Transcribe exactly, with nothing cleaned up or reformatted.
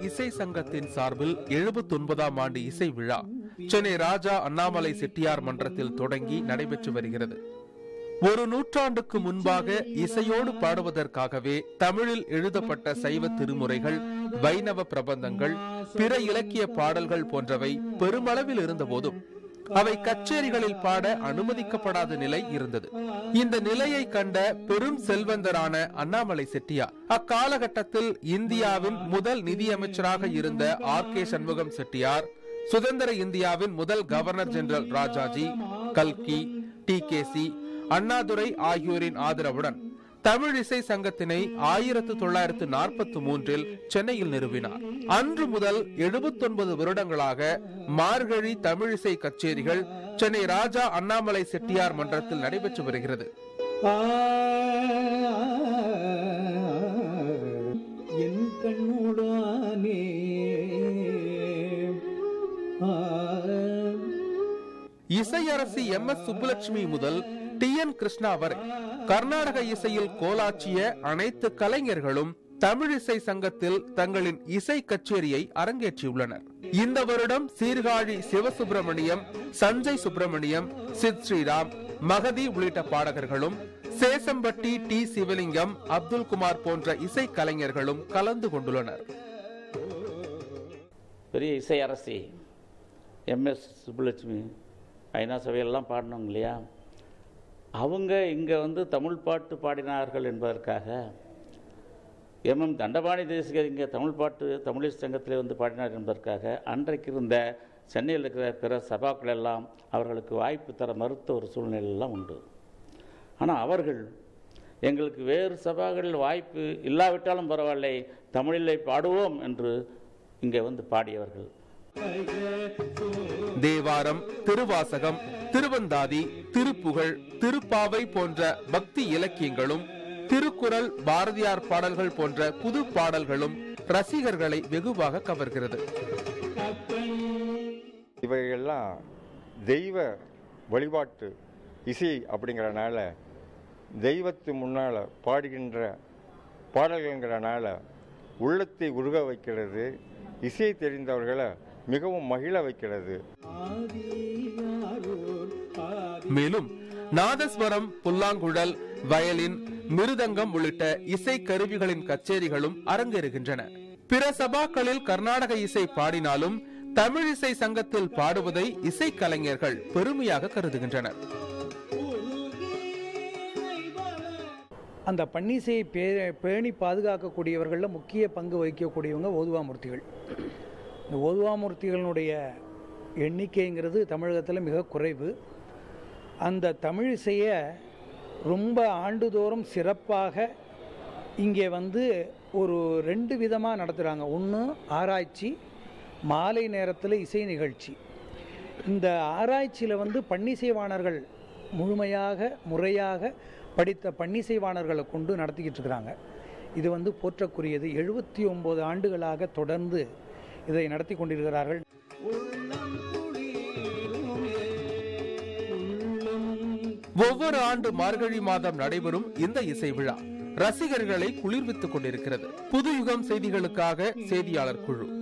இசை சங்கத்தின் சார்பில் எழுபத்தி ஒன்பதாம் ஆண்டு இசை விழா சென்னை ராஜா அண்ணாமலை செட்டியார் மன்றத்தில் தொடங்கி நடைபெற்று வருகிறது. ஒரு நூற்றாண்டுக்கு முன்பாக இசையோடு பாடுவதற்காகவே தமிழில் எழுதப்பட்ட சைவ திருமுறைகள், வைணவ பிரபந்தங்கள், பிற இலக்கிய பாடல்கள் போன்றவை பெருமளவில் இருந்த போதும் அவை கச்சேரிகளில் பாட அனுமதிக்கப்படாத நிலை இருந்தது. இந்த நிலையை கண்ட பெரும் செல்வந்தரான அண்ணாமலை செட்டியார் அக்காலகட்டத்தில் இந்தியாவின் முதல் நிதியமைச்சராக இருந்த ஆர் கே சண்முகம் செட்டியார், சுதந்திர இந்தியாவின் முதல் கவர்னர் ஜெனரல் ராஜாஜி, கல்கி, டி கே சி, அண்ணாதுரை ஆகியோரின் ஆதரவுடன் தமிழ் இசை சங்கத்தினை ஆயிரத்து தொள்ளாயிரத்து நாற்பத்தி மூன்றில் சென்னையில் நிறுவினார். அன்று முதல் எழுபத்தி ஒன்பது வருடங்களாக மார்கழி தமிழ் இசை கச்சேரிகள் சென்னை ராஜா அண்ணாமலை செட்டியார் மன்றத்தில் நடைபெற்று வருகிறது. என் கண்ணுடானே இசையரசி எம் எஸ் சுப்புலட்சுமி முதல் டி என் கிருஷ்ணா வரை கர்நாடக இசையில் கோலாச்சிய அனைத்து கலைஞர்களும் தமிழ் இசை சங்கத்தில் தங்களின் இசை கச்சேரியை அரங்கேற்றியுள்ளனர். இந்த வருடம் சீர்காழி சிவசுப்பிரமணியம், சஞ்சய் சுப்பிரமணியம், சித் ஸ்ரீராம், மகதி உள்ளிட்ட பாடகர்களும், சேசம்பட்டி டி சிவலிங்கம், அப்துல் குமார் போன்ற இசை கலைஞர்களும் கலந்து கொண்டுள்ளனர். பெரிய இசை அரசி எம் எஸ் சுப்புலட்சுமி ஐநா சபையெல்லாம் பாடினவங்க இல்லையா, அவங்க இங்கே வந்து தமிழ் பாட்டு பாடினார்கள் என்பதற்காக எம் எம் தண்டபாணி தேசிகர் இங்கே தமிழ் பாட்டு தமிழிசை சங்கத்திலே வந்து பாடினார் என்பதற்காக அன்றைக்கு இருந்த சென்னையில் இருக்கிற பிற சபாக்கள் எல்லாம் அவர்களுக்கு வாய்ப்பு தர மறுத்த ஒரு சூழ்நிலையெல்லாம் உண்டு. ஆனால் அவர்கள் எங்களுக்கு வேறு சபாக்களில் வாய்ப்பு இல்லாவிட்டாலும் பரவாயில்லை, தமிழிலே பாடுவோம் என்று இங்கே வந்து பாடியவர்கள். தேவாரம், திருவாசகம், திருவந்தாதி, திருப்புகழ், திருப்பாவை போன்ற பக்தி இலக்கியங்களும், திருக்குறள், பாரதியார் பாடல்கள் போன்ற புது பாடல்களும் ரசிகர்களை வெகுவாக கவர்கிறது. இவையெல்லாம் தெய்வ வழிபாட்டு இசை அப்படிங்கிறனால, தெய்வத்து முன்னால் பாடுகின்ற பாடல்கள்ங்கிறனால உள்ளத்தை உருக வைக்கிறது, இசை தெரிந்தவர்களை மிகவும் மகிழ வைக்கிறது. மேலும் நாதஸ்வரம், புல்லாங்குழல், வயலின், மிருதங்கம் உள்ளிட்ட இசை கருவிகளின் கச்சேரிகளும் அரங்கேறுகின்றன. பிற சபாக்களில் கர்நாடக இசை பாடினாலும் தமிழ் இசை சங்கத்தில் பாடுவதை இசை கலைஞர்கள் பெருமையாக கருதுகின்றனர். அந்த பன்னிசையை பே பேணி பாதுகாக்கக்கூடியவர்களில் முக்கிய பங்கு வகிக்கக்கூடியவங்க ஓதுவாமூர்த்திகள். இந்த ஓதுவாமூர்த்திகளினுடைய எண்ணிக்கைங்கிறது தமிழகத்தில் மிக குறைவு. அந்த தமிழ் இசையை ரொம்ப ஆண்டுதோறும் சிறப்பாக இங்கே வந்து ஒரு ரெண்டு விதமாக நடத்துகிறாங்க. ஒன்று ஆராய்ச்சி, மாலை நேரத்தில் இசை நிகழ்ச்சி. இந்த ஆராய்ச்சியில் வந்து பன்னிசைவாணர்கள் முழுமையாக முறையாக படித்த பன்னிசைவாணர்களை கொண்டு நடத்திக்கிட்டு இருக்கிறாங்க. இது வந்து போற்றக்குரியது. எழுபத்தி ஒன்பது ஆண்டுகளாக தொடர்ந்து இதை நடத்தி கொண்டிருக்கிறார்கள். ஒவ்வொரு ஆண்டு மார்கழி மாதம் நடைபெறும் இந்த இசை விழா ரசிகர்களை குளிர்வித்துக் கொண்டிருக்கிறது. புது யுகம் செய்திகளுக்காக செய்தியாளர் குழு.